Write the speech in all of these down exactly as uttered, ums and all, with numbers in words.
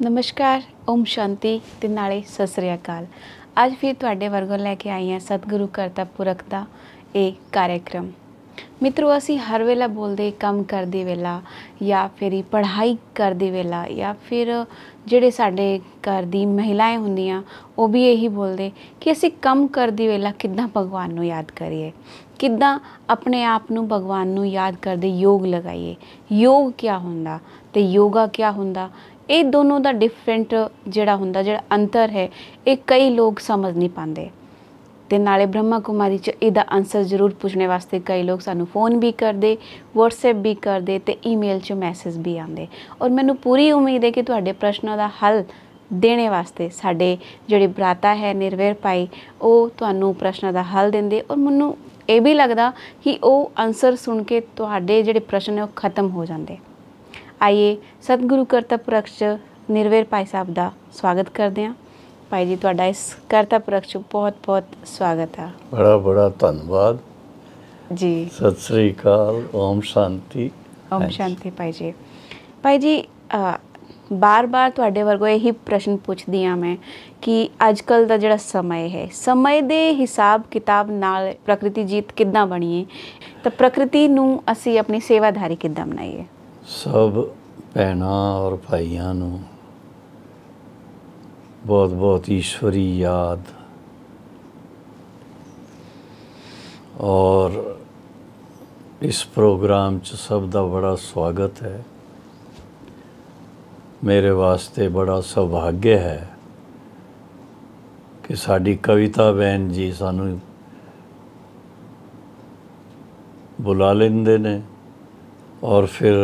नमस्कार, ओम शांति ते नाले सत श्री अकाल। अज फिर तुहाडे वर्गों लैके आई हैं सतगुरु करता पुरख दा ये कार्यक्रम। मित्रों, असी हर वेला बोलते काम करते वेला या फिर पढ़ाई करते वेला या फिर ਜਿਹੜੇ ਸਾਡੇ घर दी महिलाएं ਹੁੰਦੀਆਂ ਉਹ भी यही बोलते कि असी ਕੰਮ करते वेला किद्दां भगवान नूं याद करिए, किद्दां अपने आप नूं भगवान नूं याद करदे योग लगाइए। योग क्या हुंदा ते योगा क्या हुंदा, ये दोनों का डिफरेंट जिहड़ा हुंदा जिहड़ा अंतर है ये कई लोग समझ नहीं पाते। ते नाले ब्रह्मा कुमारी च इहदा आंसर जरूर पूछने वास्ते कई लोग सानू फोन भी करते, व्हाट्सएप भी करते ते ईमेल च मैसेज भी आते। और मैनू पूरी उम्मीद है कि तुहाडे प्रश्नों का हल देने वास्ते साडे जिहड़े भराता है निर्वैर भाई वो तुहानू प्रश्नों का हल देंदे। और मैनू ये भी लगता कि वो आंसर सुन के तुहाडे जिहड़े प्रश्न है वो खत्म हो जाते। आइए सतगुरु करता पुरख च निर्वैर भाई साहब का स्वागत करते हैं। भाई जी तुहाडा इस करता पुरख च बहुत बहुत स्वागत है। बड़ा बड़ा धन्यवाद जी। सत श्री अकाल, ओम शांति। ओम शांति भाई जी। भाई जी आ, बार बार तुहाडे वर्गों यही प्रश्न पूछदी हाँ मैं कि अजकल का जिहड़ा समय है, समय दे हिसाब किताब नाल प्रकृति जीत किद्दां बणीए, तो प्रकृति नूं असी अपनी सेवाधारी किद्दां बनाईए। सब भैणां और भाइयों नूं बहुत बहुत ईश्वरी याद और इस प्रोग्राम च सब दा बड़ा स्वागत है। मेरे वास्ते बड़ा सौभाग्य है कि साडी कविता बहन जी सानू बुला लेंदे ने और फिर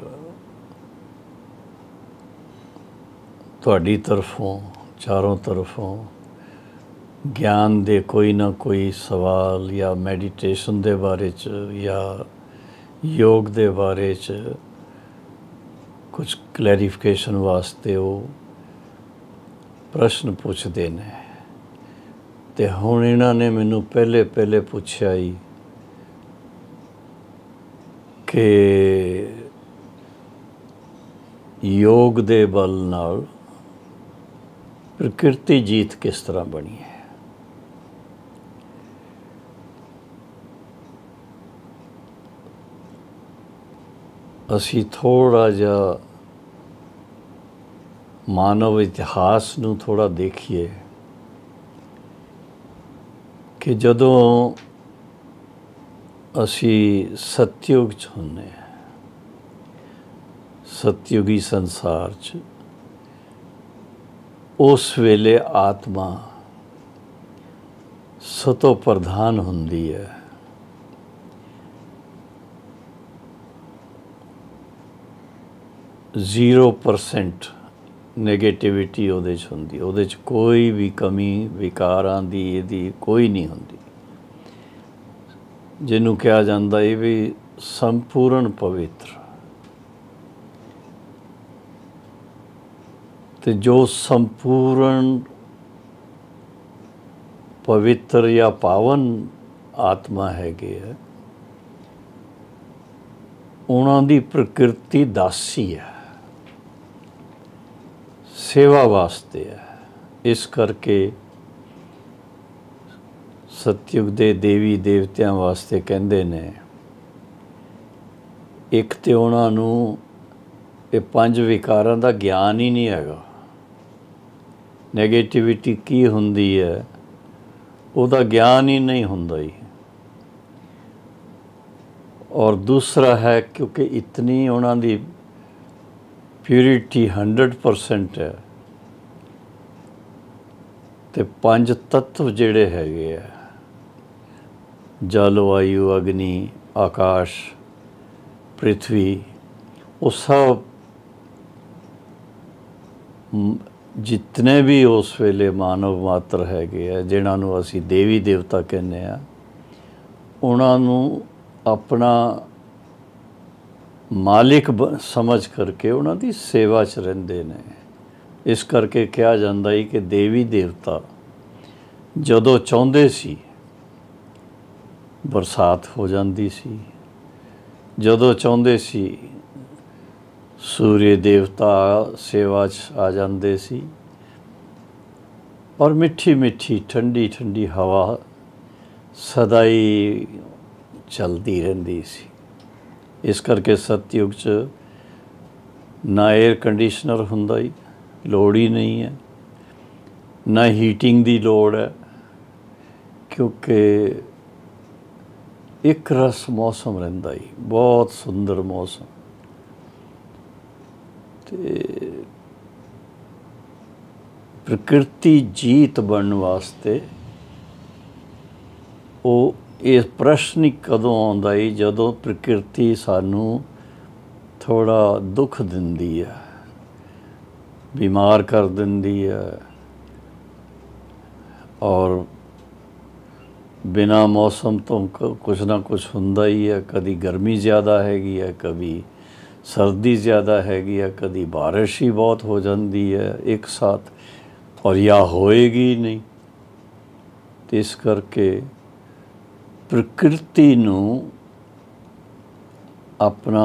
तुहाडी तरफों चारों तरफों ज्ञान दे कोई ना कोई सवाल या मैडिटेशन दे बारे च या योग दे बारे च कुछ क्लैरिफिकेशन वास्ते वो प्रश्न पूछते ने। ते हुण इन्हां ने मैनू पहले पहले पूछा ही कि योग दे बल नाल प्रकृति जीत किस तरह बनी है। असी थोड़ा जा मानव इतिहास नूं थोड़ा देखिए कि जदों असी सतयुग च हुंदे हैं, सतयुगी संसार च उस वेले आत्मा सतो प्रधान हुंदी है। जीरो परसेंट नेगेटिविटी उहदे च हुंदी, उहदे च कोई भी कमी विकारां दी इहदी कोई नहीं हुंदी, जिन्हों कहा जाता है भी संपूर्ण पवित्र। तो जो संपूर्ण पवित्र या पावन आत्मा हैगे है उन्हां दी प्रकृति दासी है, सेवा वास्ते है। इस करके सतयुग दे देवी देवतियां वास्ते कहंदे ने एक ते उन्हां नूं ये पंज विकारां दा ज्ञान ही नहीं हैगा। नैगेटिविटी की हुंदी है उहदा ज्ञान ही नहीं हुंदा ही। और दूसरा है क्योंकि इतनी उन्हां दी प्यूरिटी हंड्रड परसेंट है ते पंज तत्व जिहड़े हैगे है जल वायु अग्नि आकाश पृथ्वी वो सब जितने भी उस वेले मानव मात्र हैगे है जिन्हां नूं असी देवी देवता कहने आ उन्हां नूं अपना मालिक समझ करके उन्हां दी सेवा च रहिंदे ने। इस करके कहा जाता है कि देवी देवता जदों चाहुंदे सी बरसात हो जाती सी, जदों चाहुंदे सी ਸੂਰਯ ਦੇਵਤਾ ਸੇਵਾ 'ਚ ਆ ਜਾਂਦੇ ਸੀ ਔਰ ਮਿੱਠੀ ਮਿੱਠੀ ਠੰਡੀ ਠੰਡੀ ਹਵਾ ਸਦਾ ਹੀ ਚੱਲਦੀ ਰਹਿੰਦੀ ਸੀ। ਇਸ ਕਰਕੇ ਸਤਯੁਗ 'ਚ ਨਾ ਏਅਰ ਕੰਡੀਸ਼ਨਰ ਹੁੰਦਾ ਹੀ, ਲੋੜ ਹੀ ਨਹੀਂ ਹੈ, ਨਾ ਹੀਟਿੰਗ ਦੀ ਲੋੜ ਹੈ, ਕਿਉਂਕਿ ਇੱਕ ਰਸ ਮੌਸਮ ਰਹਿੰਦਾ ਹੀ, ਬਹੁਤ ਸੁੰਦਰ ਮੌਸਮ। ਤੇ ਪ੍ਰਕਿਰਤੀ ਜੀਤ ਬਣਨ ਵਾਸਤੇ ਉਹ ਇਹ ਪ੍ਰਸ਼ਨ ਹੀ ਕਦੋਂ ਆਉਂਦਾ ਹੀ, ਜਦੋਂ ਪ੍ਰਕਿਰਤੀ ਸਾਨੂੰ ਥੋੜ੍ਹਾ ਦੁੱਖ ਦਿੰਦੀ ਹੈ, ਬਿਮਾਰ ਕਰ ਦਿੰਦੀ ਹੈ ਔਰ ਬਿਨਾਂ ਮੌਸਮ ਤੋਂ ਕੁਛ ਨਾ ਕੁਛ ਹੁੰਦਾ ਹੀ ਹੈ। ਕਦੀ ਗਰਮੀ ਜ਼ਿਆਦਾ ਹੈਗੀ ਹੈ, ਕभी ਸਰਦੀ ਜ਼ਿਆਦਾ ਹੈਗੀ ਹੈ, ਕਦੀ ਬਾਰਿਸ਼ ਹੀ ਬਹੁਤ ਹੋ ਜਾਂਦੀ ਹੈ ਇੱਕ ਸਾਥ, ਔਰ ਜਾਂ ਹੋਏਗੀ ਨਹੀਂ। ਤੇ ਇਸ ਕਰਕੇ ਪ੍ਰਕਿਰਤੀ ਨੂੰ ਆਪਣਾ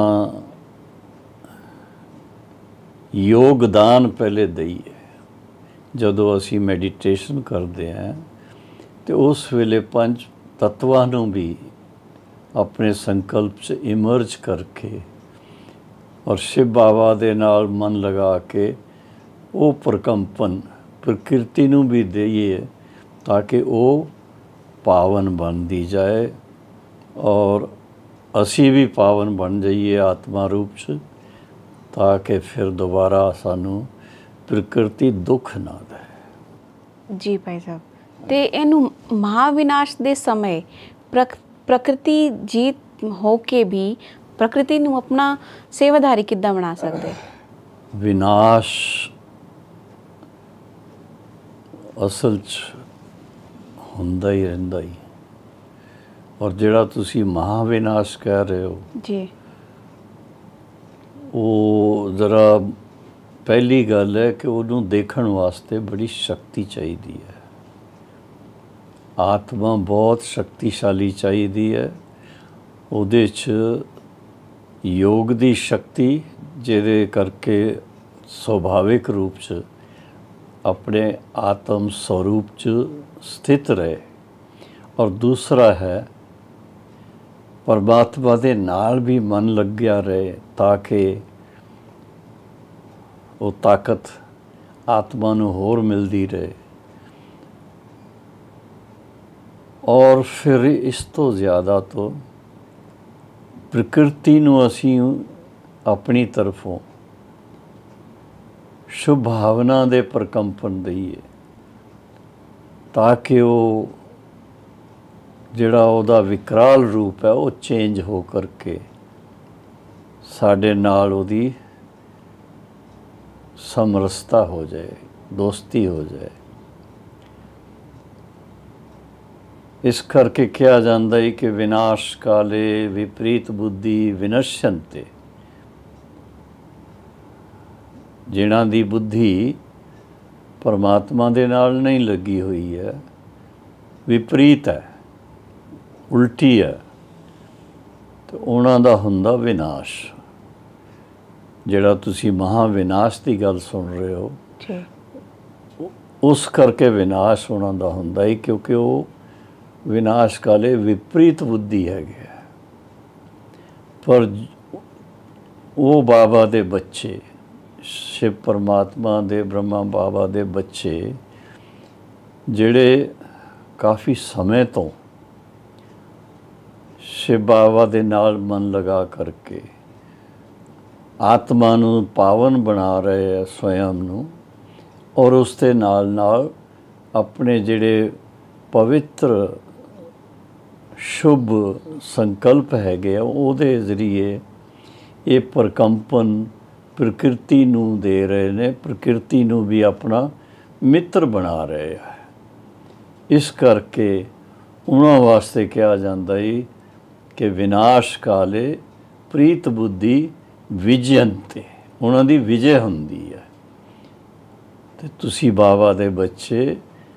ਯੋਗਦਾਨ ਪਹਿਲੇ ਦਈਏ। ਜਦੋਂ ਅਸੀਂ ਮੈਡੀਟੇਸ਼ਨ ਕਰਦੇ ਹਾਂ ਤੇ ਉਸ ਵੇਲੇ ਪੰਜ ਤੱਤਵਾਂ ਨੂੰ ਵੀ ਆਪਣੇ ਸੰਕਲਪ 'ਚ ਇਮਰਜ ਕਰਕੇ ਔਰ ਸ਼ਿਵ ਬਾਬਾ ਦੇ ਨਾਲ ਮਨ ਲਗਾ ਕੇ ਉਹ ਪ੍ਰਕੰਪਨ ਪ੍ਰਕਿਰਤੀ ਨੂੰ ਵੀ ਦਈਏ, ਤਾਂ ਕਿ ਉਹ ਪਾਵਨ ਬਣਦੀ ਜਾਏ ਔਰ ਅਸੀਂ ਵੀ ਪਾਵਨ ਬਣ ਜਾਈਏ ਆਤਮਾ ਰੂਪ 'ਚ, ਤਾਂ ਕਿ ਫਿਰ ਦੁਬਾਰਾ ਸਾਨੂੰ ਪ੍ਰਕਿਰਤੀ ਦੁੱਖ ਨਾ ਦੇ। ਜੀ ਭਾਈ ਸਾਹਿਬ, ਤੇ ਇਹਨੂੰ ਮਹਾਵਿਨਾਸ਼ ਦੇ ਸਮੇਂ ਪ੍ਰਕ ਪ੍ਰਕਿਰਤੀ ਜੀਤ ਹੋ ਕੇ ਵੀ ਪ੍ਰਕਿਰਤੀ ਨੂੰ ਆਪਣਾ ਸੇਵਾਧਾਰੀ ਕਿੱਦਾਂ ਬਣਾ ਸਕਦੇ? ਵਿਨਾਸ਼ ਅਸਲ 'ਚ ਹੁੰਦਾ ਹੀ ਰਹਿੰਦਾ ਹੀ, ਔਰ ਜਿਹੜਾ ਤੁਸੀਂ ਮਹਾਵਿਨਾਸ਼ ਕਹਿ ਰਹੇ ਹੋ ਜੀ, ਉਹ ਜ਼ਰਾ ਪਹਿਲੀ ਗੱਲ ਹੈ ਕਿ ਉਹਨੂੰ ਦੇਖਣ ਵਾਸਤੇ ਬੜੀ ਸ਼ਕਤੀ ਚਾਹੀਦੀ ਹੈ। ਆਤਮਾ ਬਹੁਤ ਸ਼ਕਤੀਸ਼ਾਲੀ ਚਾਹੀਦੀ ਹੈ। ਉਹਦੇ 'ਚ ਯੋਗ ਦੀ ਸ਼ਕਤੀ, ਜਿਹਦੇ ਕਰਕੇ ਸੁਭਾਵਿਕ ਰੂਪ 'ਚ ਆਪਣੇ ਆਤਮ ਸਰੂਪ 'ਚ ਸਥਿਤ ਰਹੇ, ਔਰ ਦੂਸਰਾ ਹੈ ਪਰਮਾਤਮਾ ਦੇ ਨਾਲ ਵੀ ਮਨ ਲੱਗਿਆ ਰਹੇ, ਤਾਂ ਕਿ ਉਹ ਤਾਕਤ ਆਤਮਾ ਨੂੰ ਹੋਰ ਮਿਲਦੀ ਰਹੇ। ਔਰ ਫਿਰ ਇਸ ਤੋਂ ਜ਼ਿਆਦਾ ਤੋਂ ਪ੍ਰਕਿਰਤੀ ਨੂੰ ਅਸੀਂ ਆਪਣੀ ਤਰਫੋਂ ਸ਼ੁਭ ਭਾਵਨਾ ਦੇ ਪ੍ਰਕੰਪਨ ਦਈਏ, ਤਾਂ ਕਿ ਉਹ ਜਿਹੜਾ ਉਹਦਾ ਵਿਕਰਾਲ ਰੂਪ ਹੈ ਉਹ ਚੇਂਜ ਹੋ ਕਰਕੇ ਸਾਡੇ ਨਾਲ ਉਹਦੀ ਸਮਰਸਤਾ ਹੋ ਜਾਏ, ਦੋਸਤੀ ਹੋ ਜਾਏ। ਇਸ ਕਰਕੇ ਕਿਹਾ ਜਾਂਦਾ ਹੈ ਕਿ ਵਿਨਾਸ਼ ਕਾਲੇ ਵਿਪਰੀਤ ਬੁੱਧੀ ਵਿਨਸ਼ਯੰਤੇ। ਜਿਨ੍ਹਾਂ ਦੀ ਬੁੱਧੀ ਪਰਮਾਤਮਾ ਦੇ ਨਾਲ ਨਹੀਂ ਲੱਗੀ ਹੋਈ ਹੈ, ਵਿਪਰੀਤ ਹੈ, ਉਲਟੀ ਹੈ, ਤੇ ਉਹਨਾਂ ਦਾ ਹੁੰਦਾ ਵਿਨਾਸ਼। ਜਿਹੜਾ ਤੁਸੀਂ ਮਹਾਵਿਨਾਸ਼ ਦੀ ਗੱਲ ਸੁਣ ਰਹੇ ਹੋ, ਉਸ ਕਰਕੇ ਵਿਨਾਸ਼ ਉਹਨਾਂ ਦਾ ਹੁੰਦਾ ਹੈ, ਕਿਉਂਕਿ ਉਹ ਵਿਨਾਸ਼ ਕਾਲੇ ਵਿਪਰੀਤ ਬੁੱਧੀ ਹੈਗੇ। ਪਰ ਉਹ ਬਾਬਾ ਦੇ ਬੱਚੇ, ਸ਼ਿਵ ਪਰਮਾਤਮਾ ਦੇ, ਬ੍ਰਹਮਾ ਬਾਬਾ ਦੇ ਬੱਚੇ, ਜਿਹੜੇ ਕਾਫੀ ਸਮੇਂ ਤੋਂ ਸ਼ਿਵ ਬਾਬਾ ਦੇ ਨਾਲ ਮਨ ਲਗਾ ਕਰਕੇ ਆਤਮਾ ਨੂੰ ਪਾਵਨ ਬਣਾ ਰਹੇ ਹੈ, ਸਵਯੰ ਨੂੰ, ਔਰ ਉਸ ਦੇ ਨਾਲ ਨਾਲ ਆਪਣੇ ਜਿਹੜੇ ਪਵਿੱਤਰ ਸ਼ੁਭ ਸੰਕਲਪ ਹੈਗੇ ਆ, ਉਹਦੇ ਜ਼ਰੀਏ ਇਹ ਪ੍ਰਕੰਪਨ ਪ੍ਰਕਿਰਤੀ ਨੂੰ ਦੇ ਰਹੇ ਨੇ, ਪ੍ਰਕਿਰਤੀ ਨੂੰ ਵੀ ਆਪਣਾ ਮਿੱਤਰ ਬਣਾ ਰਹੇ ਆ। ਇਸ ਕਰਕੇ ਉਹਨਾਂ ਵਾਸਤੇ ਕਿਹਾ ਜਾਂਦਾ ਹੈ ਕਿ ਵਿਨਾਸ਼ ਕਾਲੇ ਪ੍ਰੀਤ ਬੁੱਧੀ ਵਿਜਯੰਤੇ, ਉਹਨਾਂ ਦੀ ਵਿਜੇ ਹੁੰਦੀ ਹੈ। ਤੇ ਤੁਸੀਂ ਬਾਬਾ ਦੇ ਬੱਚੇ,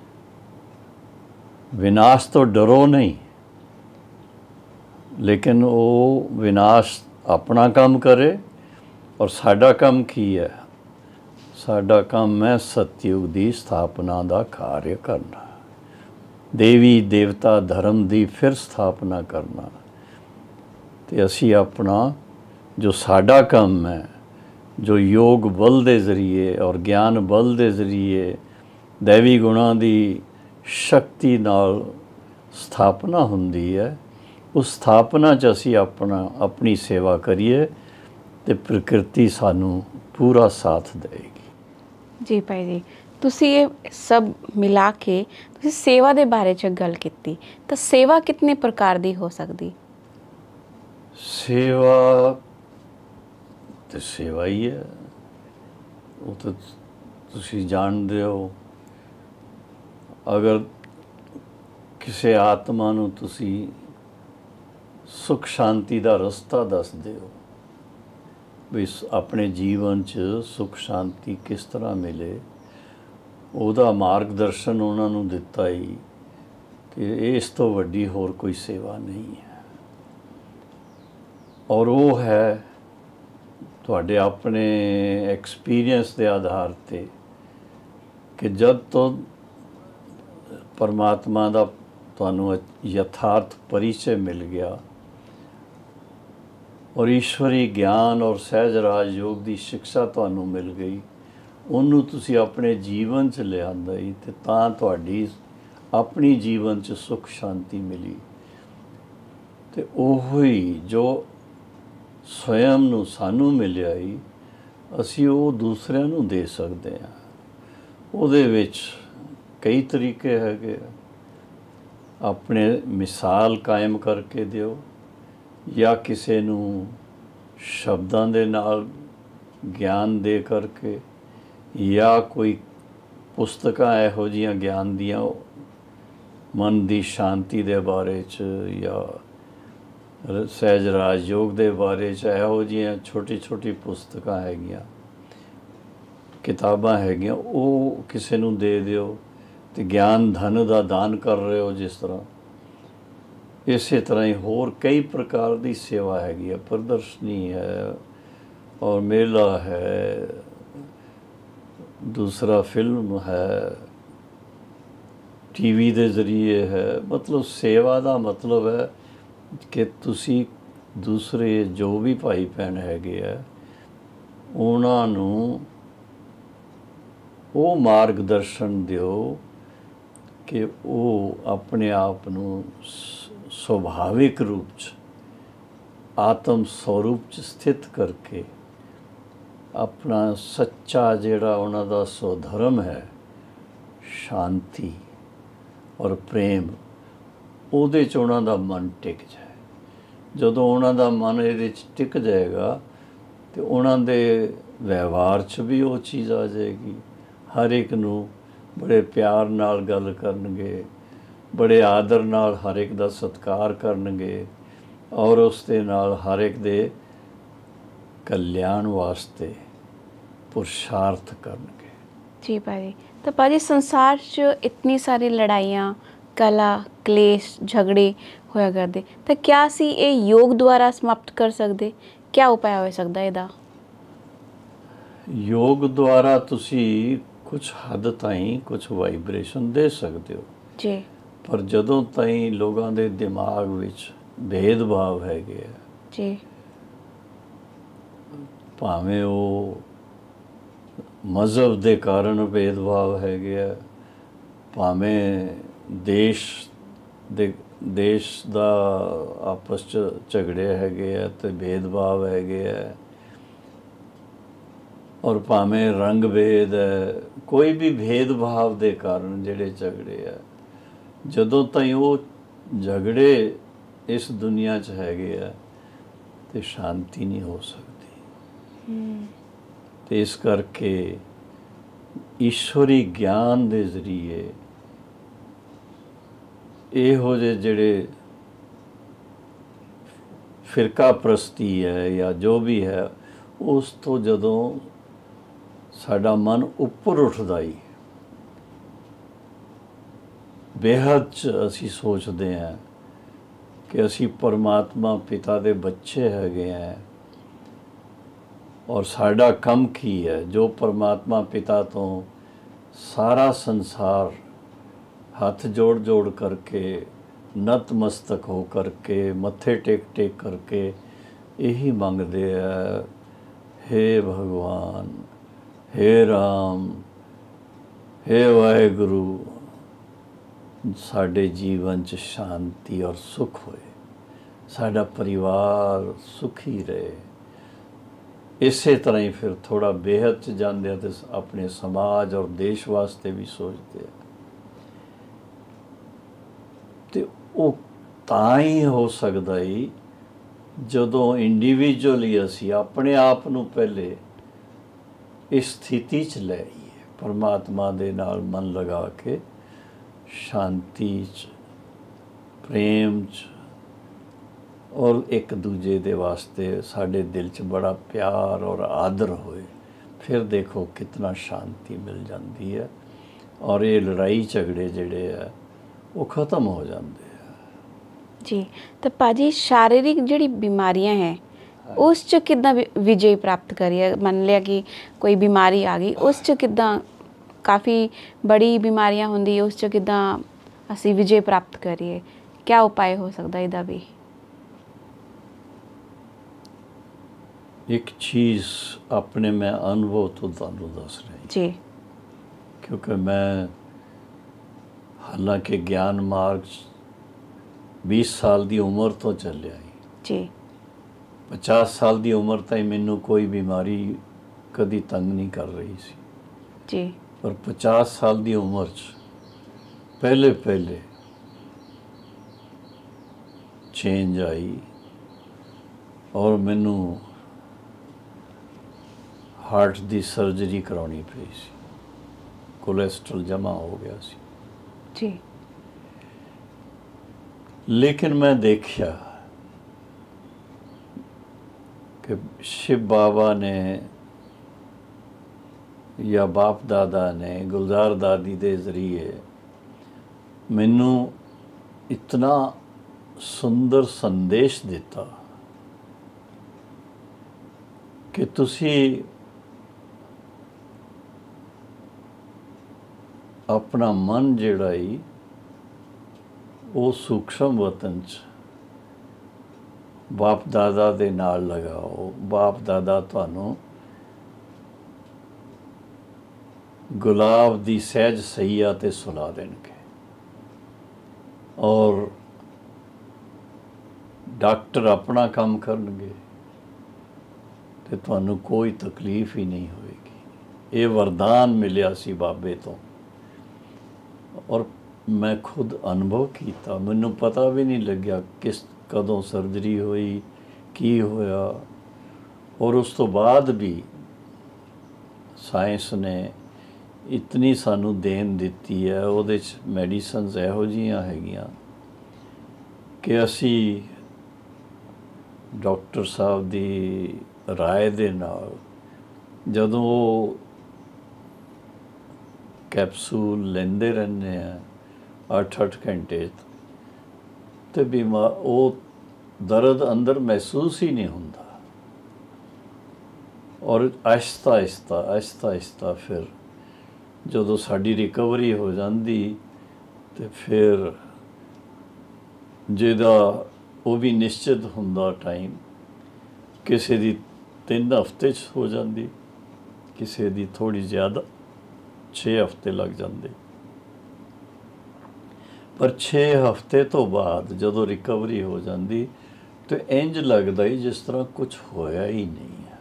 ਵਿਨਾਸ਼ ਤੋਂ ਡਰੋ ਨਹੀਂ, ਲੇਕਿਨ ਉਹ ਵਿਨਾਸ਼ ਆਪਣਾ ਕੰਮ ਕਰੇ ਔਰ ਸਾਡਾ ਕੰਮ ਕੀ ਹੈ? ਸਾਡਾ ਕੰਮ ਹੈ ਸਤਿਯੁਗ ਦੀ ਸਥਾਪਨਾ ਦਾ ਕਾਰਜ ਕਰਨਾ, ਦੇਵੀ ਦੇਵਤਾ ਧਰਮ ਦੀ ਫਿਰ ਸਥਾਪਨਾ ਕਰਨਾ। ਤੇ ਅਸੀਂ ਆਪਣਾ ਜੋ ਸਾਡਾ ਕੰਮ ਹੈ, ਜੋ ਯੋਗ ਬਲ ਦੇ ਜ਼ਰੀਏ ਔਰ ਗਿਆਨ ਬਲ ਦੇ ਜ਼ਰੀਏ ਦੇਵੀ ਗੁਣਾਂ ਦੀ ਸ਼ਕਤੀ ਨਾਲ ਸਥਾਪਨਾ ਹੁੰਦੀ ਹੈ, ਉਸ ਸਥਾਪਨਾ 'ਚ ਅਸੀਂ ਆਪਣਾ ਆਪਣੀ ਸੇਵਾ ਕਰੀਏ ਤੇ ਪ੍ਰਕਿਰਤੀ ਸਾਨੂੰ ਪੂਰਾ ਸਾਥ ਦੇਵੇਗੀ। ਜੀ ਭਾਈ ਜੀ, ਤੁਸੀਂ ਇਹ ਸਭ ਮਿਲਾ ਕੇ ਤੁਸੀਂ ਸੇਵਾ ਦੇ ਬਾਰੇ 'ਚ ਗੱਲ ਕੀਤੀ, ਤਾਂ ਸੇਵਾ ਕਿਤਨੇ ਪ੍ਰਕਾਰ ਦੀ ਹੋ ਸਕਦੀ? ਸੇਵਾ ਤੇ ਸੇਵਾ ਹੀ ਹੈ, ਉਹ ਤਾਂ ਤੁਸੀਂ ਜਾਣਦੇ ਹੋ। ਅਗਰ ਕਿਸੇ ਆਤਮਾ ਨੂੰ ਤੁਸੀਂ ਸੁਖ ਸ਼ਾਂਤੀ ਦਾ ਰਸਤਾ ਦੱਸਦੇ ਹੋ ਵੀ ਆਪਣੇ ਜੀਵਨ 'ਚ ਸੁਖ ਸ਼ਾਂਤੀ ਕਿਸ ਤਰ੍ਹਾਂ ਮਿਲੇ, ਉਹਦਾ ਮਾਰਗਦਰਸ਼ਨ ਉਹਨਾਂ ਨੂੰ ਦਿੱਤਾ ਹੀ, ਤੇ ਇਸ ਤੋਂ ਵੱਡੀ ਹੋਰ ਕੋਈ ਸੇਵਾ ਨਹੀਂ ਹੈ। ਔਰ ਉਹ ਹੈ ਤੁਹਾਡੇ ਆਪਣੇ ਐਕਸਪੀਰੀਅੰਸ ਦੇ ਆਧਾਰ 'ਤੇ ਕਿ ਜਦ ਤੋਂ ਪਰਮਾਤਮਾ ਦਾ ਤੁਹਾਨੂੰ ਯਥਾਰਥ ਪਰਿਚੈ ਮਿਲ ਗਿਆ ਔਰ ਈਸ਼ਵਰੀ ਗਿਆਨ ਔਰ ਸਹਿਜ ਰਾਜ ਯੋਗ ਦੀ ਸਿੱਖਿਆ ਤੁਹਾਨੂੰ ਮਿਲ ਗਈ, ਉਹਨੂੰ ਤੁਸੀਂ ਆਪਣੇ ਜੀਵਨ 'ਚ ਲਿਆਂਦਾ ਹੀ, ਤੇ ਤਾਂ ਤੁਹਾਡੀ ਆਪਣੀ ਜੀਵਨ 'ਚ ਸੁੱਖ ਸ਼ਾਂਤੀ ਮਿਲੀ। ਤੇ ਉਹ ਹੀ ਜੋ ਸਵਯੰ ਨੂੰ ਸਾਨੂੰ ਮਿਲਿਆ ਹੀ, ਅਸੀਂ ਉਹ ਦੂਸਰਿਆਂ ਨੂੰ ਦੇ ਸਕਦੇ ਹਾਂ। ਉਹਦੇ ਵਿੱਚ ਕਈ ਤਰੀਕੇ ਹੈਗੇ, ਆਪਣੇ ਮਿਸਾਲ ਕਾਇਮ ਕਰਕੇ ਦਿਓ, ਜਾਂ ਕਿਸੇ ਨੂੰ ਸ਼ਬਦਾਂ ਦੇ ਨਾਲ ਗਿਆਨ ਦੇ ਕਰਕੇ, ਜਾਂ ਕੋਈ ਪੁਸਤਕਾਂ ਇਹੋ ਜਿਹੀਆਂ ਗਿਆਨ ਦੀਆਂ ਮਨ ਦੀ ਸ਼ਾਂਤੀ ਦੇ ਬਾਰੇ 'ਚ, ਜਾਂ ਸਹਿਜ ਰਾਜ ਯੋਗ ਦੇ ਬਾਰੇ 'ਚ ਇਹੋ ਜਿਹੀਆਂ ਛੋਟੀ ਛੋਟੀ ਪੁਸਤਕਾਂ ਹੈਗੀਆਂ, ਕਿਤਾਬਾਂ ਹੈਗੀਆਂ, ਉਹ ਕਿਸੇ ਨੂੰ ਦੇ ਦਿਓ। ਤੇ ਗਿਆਨ ਧਨ ਦਾ ਦਾਨ ਕਰ ਰਹੇ ਹੋ ਜਿਸ ਤਰ੍ਹਾਂ, ਇਸੇ ਤਰ੍ਹਾਂ ਹੀ ਹੋਰ ਕਈ ਪ੍ਰਕਾਰ ਦੀ ਸੇਵਾ ਹੈਗੀ ਹੈ। ਪ੍ਰਦਰਸ਼ਨੀ ਹੈ ਔਰ ਮੇਲਾ ਹੈ, ਦੂਸਰਾ ਫਿਲਮ ਹੈ, ਟੀਵੀ ਦੇ ਜ਼ਰੀਏ ਹੈ। ਮਤਲਬ ਸੇਵਾ ਦਾ ਮਤਲਬ ਹੈ ਕਿ ਤੁਸੀਂ ਦੂਸਰੇ ਜੋ ਵੀ ਭਾਈ ਭੈਣ ਹੈਗੇ ਆ, ਉਹਨਾਂ ਨੂੰ ਉਹ ਮਾਰਗਦਰਸ਼ਨ ਦਿਓ ਕਿ ਉਹ ਆਪਣੇ ਆਪ ਨੂੰ ਸੁਭਾਵਿਕ ਰੂਪ 'ਚ ਆਤਮ ਸਰੂਪ 'ਚ ਸਥਿਤ ਕਰਕੇ ਆਪਣਾ ਸੱਚਾ ਜਿਹੜਾ ਉਹਨਾਂ ਦਾ ਸੁਧਰਮ ਹੈ, ਸ਼ਾਂਤੀ ਔਰ ਪ੍ਰੇਮ, ਉਹਦੇ 'ਚ ਉਹਨਾਂ ਦਾ ਮਨ ਟਿਕ ਜਾਏ। ਜਦੋਂ ਉਹਨਾਂ ਦਾ ਮਨ ਇਹਦੇ 'ਚ ਟਿਕ ਜਾਏਗਾ ਤੇ ਉਹਨਾਂ ਦੇ ਵਿਵਹਾਰ 'ਚ ਵੀ ਉਹ ਚੀਜ਼ ਆ ਜਾਏਗੀ। ਹਰ ਇੱਕ ਨੂੰ ਬੜੇ ਪਿਆਰ ਨਾਲ ਗੱਲ ਕਰਨਗੇ, ਬੜੇ ਆਦਰ ਨਾਲ ਹਰ ਇੱਕ ਦਾ ਸਤਿਕਾਰ ਕਰਨਗੇ, ਔਰ ਉਸ ਦੇ ਨਾਲ ਹਰ ਇੱਕ ਦੇ ਕਲਿਆਣ ਵਾਸਤੇ ਪੁਰਸ਼ਾਰਥ ਕਰਨਗੇ। ਜੀ ਭਾਜੀ, ਤਾਂ ਭਾਜੀ ਸੰਸਾਰ 'ਚ ਇਤਨੀ ਸਾਰੀ ਲੜਾਈਆਂ, ਕਲਾ, ਕਲੇਸ਼, ਝਗੜੇ ਹੋਇਆ ਕਰਦੇ, ਤਾਂ ਕਿਆ ਅਸੀਂ ਇਹ ਯੋਗ ਦੁਆਰਾ ਸਮਾਪਤ ਕਰ ਸਕਦੇ? ਕਿਆ ਉਪਾਅ ਹੋ ਸਕਦਾ ਇਹਦਾ? ਯੋਗ ਦੁਆਰਾ ਤੁਸੀਂ ਕੁਛ ਹੱਦ ਤਾਈਂ ਕੁਛ ਵਾਈਬ੍ਰੇਸ਼ਨ ਦੇ ਸਕਦੇ ਹੋ ਜੀ, ਪਰ ਜਦੋਂ ਤਾਈਂ ਲੋਕਾਂ ਦੇ ਦਿਮਾਗ ਵਿੱਚ ਭੇਦਭਾਵ ਹੈਗੇ ਆ ਜੀ, ਭਾਵੇਂ ਉਹ ਮਜ਼ਹਬ ਦੇ ਕਾਰਨ ਭੇਦਭਾਵ ਹੈਗੇ ਆ, ਭਾਵੇਂ ਦੇਸ਼ ਦੇ ਦੇਸ਼ ਦਾ ਆਪਸ 'ਚ ਝਗੜੇ ਹੈਗੇ ਆ ਅਤੇ ਭੇਦਭਾਵ ਹੈਗੇ ਆ, ਔਰ ਭਾਵੇਂ ਰੰਗ ਭੇਦ ਹੈ, ਕੋਈ ਵੀ ਭੇਦਭਾਵ ਦੇ ਕਾਰਨ ਜਿਹੜੇ ਝਗੜੇ ਆ, ਜਦੋਂ ਤਾਈਂ ਉਹ ਝਗੜੇ ਇਸ ਦੁਨੀਆ 'ਚ ਹੈਗੇ ਆ ਤੇ ਸ਼ਾਂਤੀ ਨਹੀਂ ਹੋ ਸਕਦੀ। ਤੇ ਇਸ ਕਰਕੇ ਈਸ਼ਵਰੀ ਗਿਆਨ ਦੇ ਜ਼ਰੀਏ ਇਹੋ ਜਿਹੇ ਜਿਹੜੇ ਫਿਰਕਾ ਪ੍ਰਸਤੀ ਹੈ ਜਾਂ ਜੋ ਵੀ ਹੈ, ਉਸ ਤੋਂ ਜਦੋਂ ਸਾਡਾ ਮਨ ਉੱਪਰ ਉੱਠਦਾ ਹੀ ਬੇਹੱਦ 'ਚ ਅਸੀਂ ਸੋਚਦੇ ਹਾਂ ਕਿ ਅਸੀਂ ਪਰਮਾਤਮਾ ਪਿਤਾ ਦੇ ਬੱਚੇ ਹੈਗੇ ਹਾਂ, ਔਰ ਸਾਡਾ ਕੰਮ ਕੀ ਹੈ, ਜੋ ਪਰਮਾਤਮਾ ਪਿਤਾ ਤੋਂ ਸਾਰਾ ਸੰਸਾਰ ਹੱਥ ਜੋੜ ਜੋੜ ਕਰਕੇ, ਨਤਮਸਤਕ ਹੋ ਕਰਕੇ, ਮੱਥੇ ਟੇਕ ਟੇਕ ਕਰਕੇ ਇਹੀ ਮੰਗਦੇ ਹੈ, हे ਭਗਵਾਨ, हे ਰਾਮ, हे ਵਾਹਿਗੁਰੂ, ਸਾਡੇ ਜੀਵਨ 'ਚ ਸ਼ਾਂਤੀ ਔਰ ਸੁਖ ਹੋਏ, ਸਾਡਾ ਪਰਿਵਾਰ ਸੁਖੀ ਰਹੇ। ਇਸੇ ਤਰ੍ਹਾਂ ਹੀ ਫਿਰ ਥੋੜ੍ਹਾ ਬੇਹੱਦ 'ਚ ਜਾਂਦੇ ਆ ਅਤੇ ਆਪਣੇ ਸਮਾਜ ਔਰ ਦੇਸ਼ ਵਾਸਤੇ ਵੀ ਸੋਚਦੇ ਆ। ਅਤੇ ਉਹ ਤਾਂ ਹੀ ਹੋ ਸਕਦਾ ਹੀ ਜਦੋਂ ਇੰਡੀਵਿਜੂਅਲੀ ਅਸੀਂ ਆਪਣੇ ਆਪ ਨੂੰ ਪਹਿਲੇ ਇਸ ਸਥਿਤੀ 'ਚ ਲੈ ਆਈਏ, ਪਰਮਾਤਮਾ ਦੇ ਨਾਲ ਮਨ ਲਗਾ ਕੇ ਸ਼ਾਂਤੀ 'ਚ, ਪ੍ਰੇਮ 'ਚ, ਔਰ ਇੱਕ ਦੂਜੇ ਦੇ ਵਾਸਤੇ ਸਾਡੇ ਦਿਲ 'ਚ ਬੜਾ ਪਿਆਰ ਔਰ ਆਦਰ ਹੋਏ, ਫਿਰ ਦੇਖੋ ਕਿਤਨਾ ਸ਼ਾਂਤੀ ਮਿਲ ਜਾਂਦੀ ਹੈ ਔਰ ਇਹ ਲੜਾਈ ਝਗੜੇ ਜਿਹੜੇ ਆ ਉਹ ਖਤਮ ਹੋ ਜਾਂਦੇ ਆ। ਜੀ, ਤਾਂ ਭਾਜੀ शारीरिक ਜਿਹੜੀ ਬਿਮਾਰੀਆਂ ਹੈ ਉਸ 'ਚ ਕਿੱਦਾਂ ਵਿਜੇ ਪ੍ਰਾਪਤ ਕਰੀਏ? ਮੰਨ ਲਿਆ ਕਿ ਕੋਈ ਬਿਮਾਰੀ ਆ ਗਈ, ਉਸ 'ਚ ਕਿੱਦਾਂ, ਕਾਫੀ ਬੜੀ ਬਿਮਾਰੀਆਂ ਹੁੰਦੀ ਉਸ 'ਚ ਕਿੱਦਾਂ ਅਸੀਂ ਵਿਜੇ ਪ੍ਰਾਪਤ ਕਰੀਏ? ਕਿਆ ਉਪਾਅ ਹੋ ਸਕਦਾ ਇਹਦਾ ਵੀ? ਇੱਕ ਚੀਜ਼ ਆਪਣੇ ਮੈਂ ਅਨੁਭਵ ਤੋਂ ਤੁਹਾਨੂੰ ਦੱਸ ਰਿਹਾ ਜੀ, ਕਿਉਂਕਿ ਮੈਂ ਹਾਲਾਂਕਿ ਗਿਆਨ ਮਾਰਗ बीस ਸਾਲ ਦੀ ਉਮਰ ਤੋਂ ਚੱਲਿਆ ਜੀ, पचास ਸਾਲ ਦੀ ਉਮਰ ਤਾਈਂ ਮੈਨੂੰ ਕੋਈ ਬਿਮਾਰੀ ਕਦੀ ਤੰਗ ਨਹੀਂ ਕਰ ਰਹੀ ਸੀ ਜੀ, ਪਰ पचास ਸਾਲ ਦੀ ਉਮਰ 'ਚ ਪਹਿਲੇ ਪਹਿਲੇ ਚੇਂਜ ਆਈ ਔਰ ਮੈਨੂੰ ਹਾਰਟ ਦੀ ਸਰਜਰੀ ਕਰਾਉਣੀ ਪਈ ਸੀ, ਕੋਲੇਸਟ੍ਰੋਲ ਜਮ੍ਹਾਂ ਹੋ ਗਿਆ ਸੀ ਜੀ। लेकिन मैं देखा कि शिव बाबा ने या बाप दादा ने, गुलजार दादी के जरिए मैनू इतना सुंदर संदेश दिता कि तुसी अपना मन जिहड़ा ही ਉਹ ਸੂਖਸ਼ਮ ਵਤਨ 'ਚ ਬਾਪ ਦਾਦਾ ਦੇ ਨਾਲ ਲਗਾਓ। ਬਾਪ ਦਾਦਾ ਤੁਹਾਨੂੰ ਗੁਲਾਬ ਦੀ ਸਹਿਜ ਸਈਆ 'ਤੇ ਸੁਲਾ ਦੇਣਗੇ ਔਰ ਡਾਕਟਰ ਆਪਣਾ ਕੰਮ ਕਰਨਗੇ ਅਤੇ ਤੁਹਾਨੂੰ ਕੋਈ ਤਕਲੀਫ ਹੀ ਨਹੀਂ ਹੋਏਗੀ। ਇਹ ਵਰਦਾਨ ਮਿਲਿਆ ਸੀ ਬਾਬੇ ਤੋਂ ਔਰ मैं खुद अनुभव किया, मैनू पता भी नहीं लग्या किस कदों सर्जरी हुई की होया और उस तो बाद भी साइंस ने इतनी सानू देन दिती है, उहदे च मैडिसन्स इहो जिहियां हैगियां कि असी डॉक्टर साहब दी राय दे नाल जदों कैप्सूल लेंदे रहने हैं अठ अठ घंटे तो बीमार वो दर्द अंदर महसूस ही नहीं होता और आहिस्ता आहिस्ता आहिस्ता आहिस्ता फिर जो साड़ी रिकवरी हो जाती तो फिर जिहदा वो भी निश्चित होंदा टाइम, किसी दी तीन हफ्ते हो जाती, किसी दी थोड़ी ज़्यादा छे हफ्ते लग जाते। पर छे हफ्ते तो बाद जदों रिकवरी हो जाती तो इंज लगता ही जिस तरह कुछ होया ही नहीं है,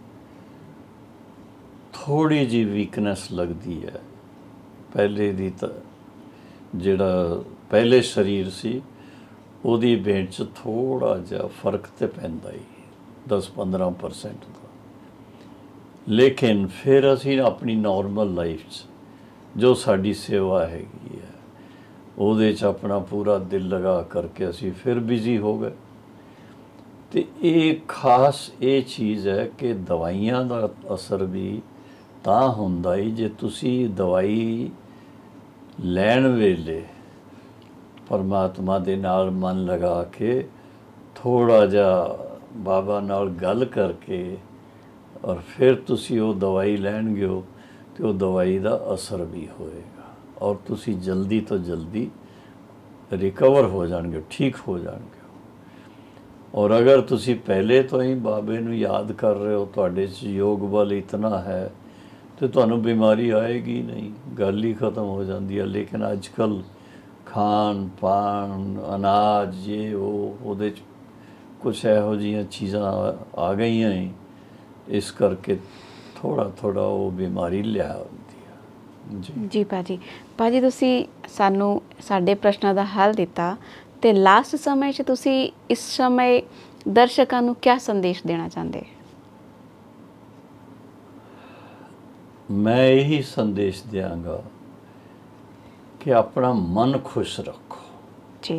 थोड़ी जी वीकनेस लगती है। पहले दी तो जिहड़ा पहले शरीर सी उहदी भेंट च थोड़ा जिहा फर्क तो पैंदा ही दस पंद्रह परसेंट का, लेकिन फिर असी अपनी नॉर्मल लाइफ च जो साडी सेवा हैगी है ਉਹਦੇ 'ਚ ਆਪਣਾ ਪੂਰਾ ਦਿਲ ਲਗਾ ਕਰਕੇ ਅਸੀਂ ਫਿਰ ਬਿਜ਼ੀ ਹੋ ਗਏ। ਅਤੇ ਇਹ ਖਾਸ ਇਹ ਚੀਜ਼ ਹੈ ਕਿ ਦਵਾਈਆਂ ਦਾ ਅਸਰ ਵੀ ਤਾਂ ਹੁੰਦਾ ਹੀ ਜੇ ਤੁਸੀਂ ਦਵਾਈ ਲੈਣ ਵੇਲੇ ਪਰਮਾਤਮਾ ਦੇ ਨਾਲ ਮਨ ਲਗਾ ਕੇ ਥੋੜ੍ਹਾ ਜਿਹਾ ਬਾਬਾ ਨਾਲ ਗੱਲ ਕਰਕੇ ਔਰ ਫਿਰ ਤੁਸੀਂ ਉਹ ਦਵਾਈ ਲੈਣਗੇ ਹੋ ਤੇ ਉਹ ਦਵਾਈ ਦਾ ਅਸਰ ਵੀ ਹੋਏਗਾ ਔਰ ਤੁਸੀਂ ਜਲਦੀ ਤੋਂ ਜਲਦੀ ਰਿਕਵਰ ਹੋ ਜਾਣਗੇ, ਠੀਕ ਹੋ ਜਾਣਗੇ। ਔਰ ਅਗਰ ਤੁਸੀਂ ਪਹਿਲੇ ਤੋਂ ਹੀ ਬਾਬੇ ਨੂੰ ਯਾਦ ਕਰ ਰਹੇ ਹੋ, ਤੁਹਾਡੇ 'ਚ ਯੋਗ ਬਲ ਇਤਨਾ ਹੈ, ਤੇ ਤੁਹਾਨੂੰ ਬਿਮਾਰੀ ਆਏਗੀ ਨਹੀਂ, ਗੱਲ ਹੀ ਖਤਮ ਹੋ ਜਾਂਦੀ ਹੈ। ਲੇਕਿਨ ਅੱਜ ਕੱਲ੍ਹ ਖਾਣ ਪਾਣ, ਅਨਾਜ, ਇਹ ਉਹ ਉਹਦੇ 'ਚ ਕੁਛ ਇਹੋ ਜਿਹੀਆਂ ਚੀਜ਼ਾਂ ਆ ਗਈਆਂ ਹੀ, ਇਸ ਕਰਕੇ ਥੋੜ੍ਹਾ ਥੋੜ੍ਹਾ ਉਹ ਬਿਮਾਰੀ ਲਿਆ ਹੁੰਦੀ ਹੈ। ਜੀ ਜੀ ਭਾਜੀ, ਭਾਜੀ ਤੁਸੀਂ ਸਾਨੂੰ ਸਾਡੇ ਪ੍ਰਸ਼ਨਾਂ ਦਾ ਹੱਲ ਦਿੱਤਾ, ਤੇ ਲਾਸਟ ਸਮੇਂ 'ਚ ਤੁਸੀਂ ਇਸ ਸਮੇਂ ਦਰਸ਼ਕਾਂ ਨੂੰ ਕਿਆ ਸੰਦੇਸ਼ ਦੇਣਾ ਚਾਹੁੰਦੇ? ਮੈਂ ਇਹੀ ਸੰਦੇਸ਼ ਦਿਆਂਗਾ ਕਿ ਆਪਣਾ ਮਨ ਖੁਸ਼ ਰੱਖੋ। ਜੀ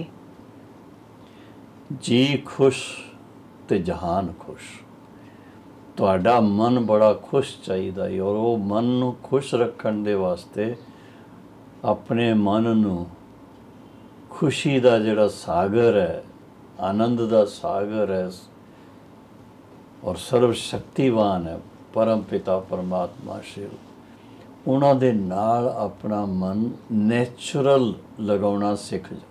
ਜੀ ਖੁਸ਼ ਤੇ ਜਹਾਨ ਖੁਸ਼। ਤੁਹਾਡਾ ਮਨ ਬੜਾ ਖੁਸ਼ ਚਾਹੀਦਾ ਹੈ, ਔਰ ਉਹ ਮਨ ਨੂੰ ਖੁਸ਼ ਰੱਖਣ ਦੇ ਵਾਸਤੇ ਆਪਣੇ ਮਨ ਨੂੰ ਖੁਸ਼ੀ ਦਾ ਜਿਹੜਾ ਸਾਗਰ ਹੈ, ਆਨੰਦ ਦਾ ਸਾਗਰ ਹੈ, ਔਰ ਸਰਵ ਸ਼ਕਤੀਵਾਨ ਹੈ ਪਰਮ ਪਿਤਾ ਪਰਮਾਤਮਾ ਸ਼ਿਵ, ਉਹਨਾਂ ਦੇ ਨਾਲ ਆਪਣਾ ਮਨ ਨੈਚੁਰਲ ਲਗਾਉਣਾ ਸਿੱਖ ਜਾਓ।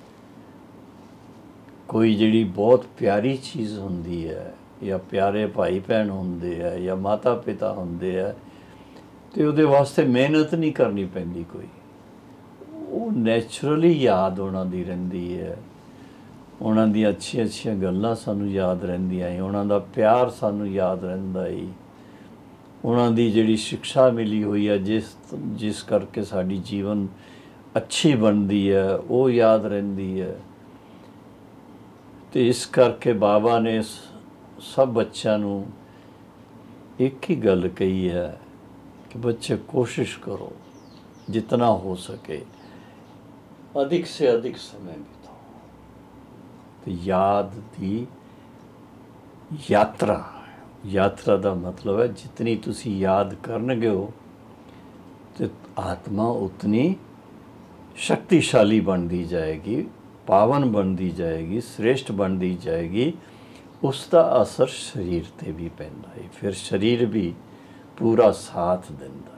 ਕੋਈ ਜਿਹੜੀ ਬਹੁਤ ਪਿਆਰੀ ਚੀਜ਼ ਹੁੰਦੀ ਹੈ, ਜਾਂ ਪਿਆਰੇ ਭਾਈ ਭੈਣ ਹੁੰਦੇ ਹੈ, ਜਾਂ ਮਾਤਾ ਪਿਤਾ ਹੁੰਦੇ ਹੈ, ਤੇ ਉਹਦੇ ਵਾਸਤੇ ਮਿਹਨਤ ਨਹੀਂ ਕਰਨੀ ਪੈਂਦੀ ਕੋਈ, ਉਹ ਨੈਚੁਰਲੀ ਯਾਦ ਉਹਨਾਂ ਦੀ ਰਹਿੰਦੀ ਹੈ। ਉਹਨਾਂ ਦੀਆਂ ਅੱਛੀਆਂ ਅੱਛੀਆਂ ਗੱਲਾਂ ਸਾਨੂੰ ਯਾਦ ਰਹਿੰਦੀਆਂ ਹੈ, ਉਹਨਾਂ ਦਾ ਪਿਆਰ ਸਾਨੂੰ ਯਾਦ ਰਹਿੰਦਾ ਹੈ, ਉਹਨਾਂ ਦੀ ਜਿਹੜੀ ਸਿੱਖਿਆ ਮਿਲੀ ਹੋਈ ਹੈ, ਜਿਸ ਜਿਸ ਕਰਕੇ ਸਾਡੀ ਜੀਵਨ ਅੱਛੀ ਬਣਦੀ ਹੈ, ਉਹ ਯਾਦ ਰਹਿੰਦੀ ਹੈ। ਤੇ ਇਸ ਕਰਕੇ ਬਾਬਾ ਨੇ ਸਭ ਬੱਚਿਆਂ ਨੂੰ ਇੱਕ ਹੀ ਗੱਲ ਕਹੀ ਹੈ ਕਿ ਬੱਚੇ ਕੋਸ਼ਿਸ਼ ਕਰੋ जितना हो सके अधिक से अधिक समय बिताओ। तो याद दी यात्रा, यात्रा का मतलब है जितनी तुसी याद करनगे हो तो आत्मा उतनी शक्तिशाली बनती जाएगी, पावन बनती जाएगी, श्रेष्ठ बनती जाएगी। उसका असर शरीर ते भी पैंदा है, फिर शरीर भी पूरा साथ दिंदा है।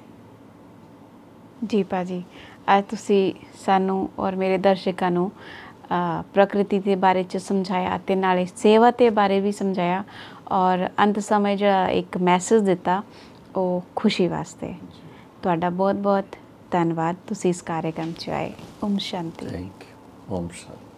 जी भाजी, ਅੱਜ ਤੁਸੀਂ ਸਾਨੂੰ ਔਰ ਮੇਰੇ ਦਰਸ਼ਕਾਂ ਨੂੰ ਪ੍ਰਕਿਰਤੀ ਦੇ ਬਾਰੇ 'ਚ ਸਮਝਾਇਆ, ਅਤੇ ਨਾਲੇ ਸੇਵਾ ਦੇ ਬਾਰੇ ਵੀ ਸਮਝਾਇਆ, ਔਰ ਅੰਤ ਸਮੇਂ ਜਿਹੜਾ ਇੱਕ ਮੈਸੇਜ ਦਿੱਤਾ ਉਹ ਖੁਸ਼ੀ ਵਾਸਤੇ। ਤੁਹਾਡਾ ਬਹੁਤ ਬਹੁਤ ਧੰਨਵਾਦ, ਤੁਸੀਂ ਇਸ ਕਾਰਜਕ੍ਰਮ 'ਚ ਆਏ। Om Shanti. Thank you. Om Shanti.